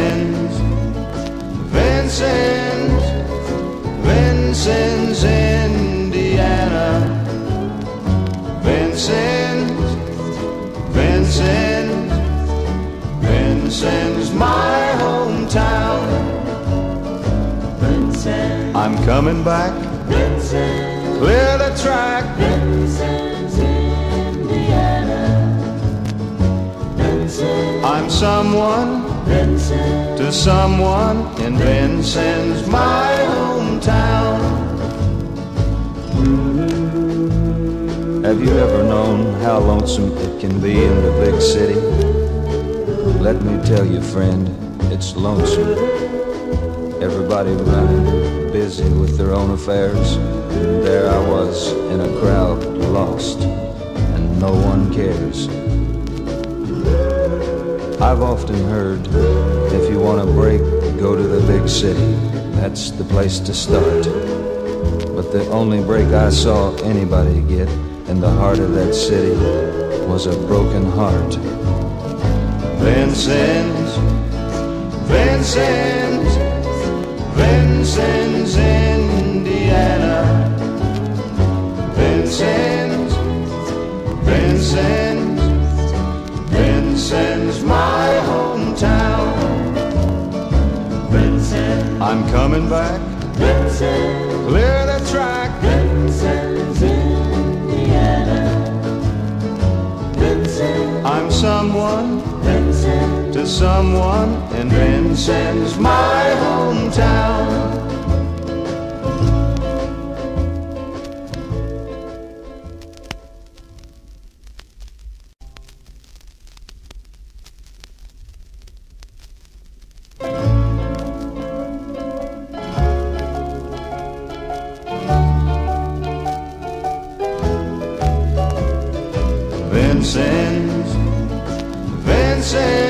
Vincennes, Vincennes, Vincennes, Indiana. Vincennes, Vincennes, Vincennes, my hometown. Vincennes, I'm coming back, Vincennes, clear the track. Vincennes, Indiana. Vincennes, I'm someone Vincennes, to someone in Vincennes, my hometown. Have you ever known how lonesome it can be in the big city? Let me tell you, friend, it's lonesome. Everybody running, busy with their own affairs. And there I was in a crowd, lost, and no one cares. I've often heard, if you want a break, go to the big city. That's the place to start. But the only break I saw anybody get in the heart of that city was a broken heart. Vincennes, Vincennes, Vincennes, Indiana. Vincennes, Vincennes, Vincennes, my hometown. Vincennes, I'm coming back, Vincennes, clear the track. Vincennes, Indiana. Vincennes, I'm someone Vincennes, to someone in Vincennes, my hometown. Vincennes, Vincennes,